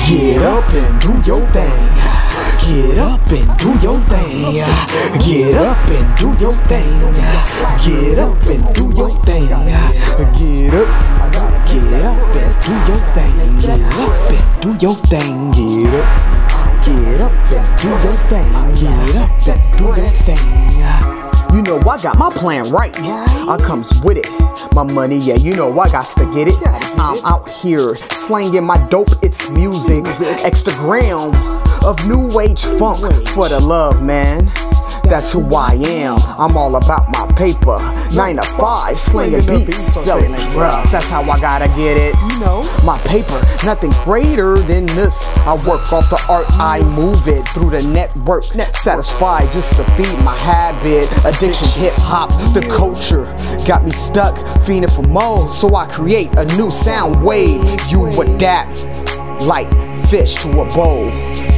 Get up and do your thing. Get up and do your thing. Get up and do your thing. Get up and do your thing. Get up. Get up and do your thing. Get up and do your thing. Get up. Get up and do your thing. Get up and do your thing. You know I got my plan right. I comes with it. My money, yeah, you know I got to get it. I'm out here slanging my dope, it's music. Extra gram of new age funk for the love, man. That's who I am. I'm all about my paper. 9 to 5, slinging beats, selling drugs. That's how I gotta get it. You know, my paper, nothing greater than this. I work off the art, I move it through the network. Satisfied just to feed my habit. Addiction, hip hop, the culture got me stuck, fiending for more. So I create a new sound wave. You adapt like fish to a bowl.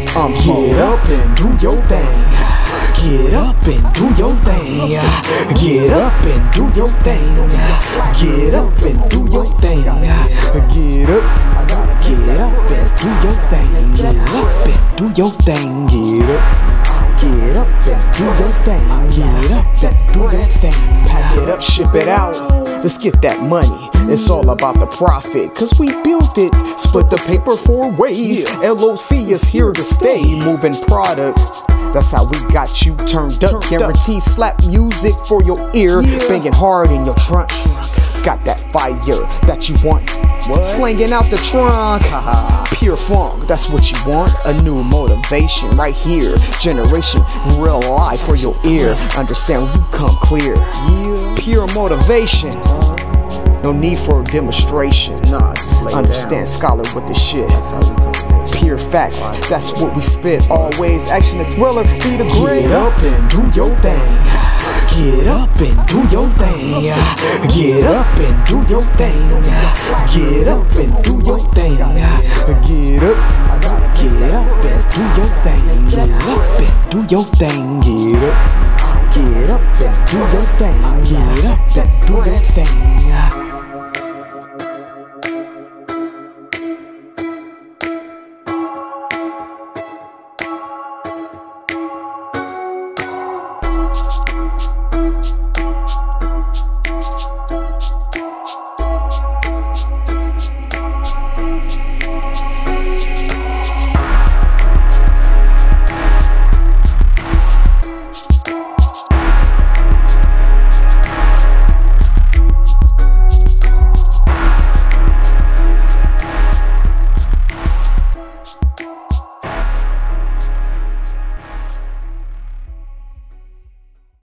Get up and do your thing. Get up and do your thing. Get up and do your thing. Get up and do your thing. Get up. Get up and do your thing. Get up and do your thing. Get up. Get up and do your thing. Get up and do your thing. Pack it up, ship it out. Let's get that money. It's all about the profit, cause we built it. Split the paper 4 ways. LOC is here to stay. Moving product. That's how we got you turned up. Guaranteed slap music for your ear. Banging hard in your trunks. Got that fire that you want. Slanging out the trunk. Pure funk, that's what you want. A new motivation right here. Generation, real life for your ear. Understand when you come clear. Pure motivation. No need for a demonstration. Nah, just lay understand down. Scholar with the shit. That's how we come. Pure facts. That's what we spit. Always action the thriller. Be the great. Get up and do your thing. Get up and do your thing. Get up and do your thing. Get up and do your thing. Get up. Get up and do your thing. Get up and do your thing. Get up. Get up and do your thing. Get up and do your thing.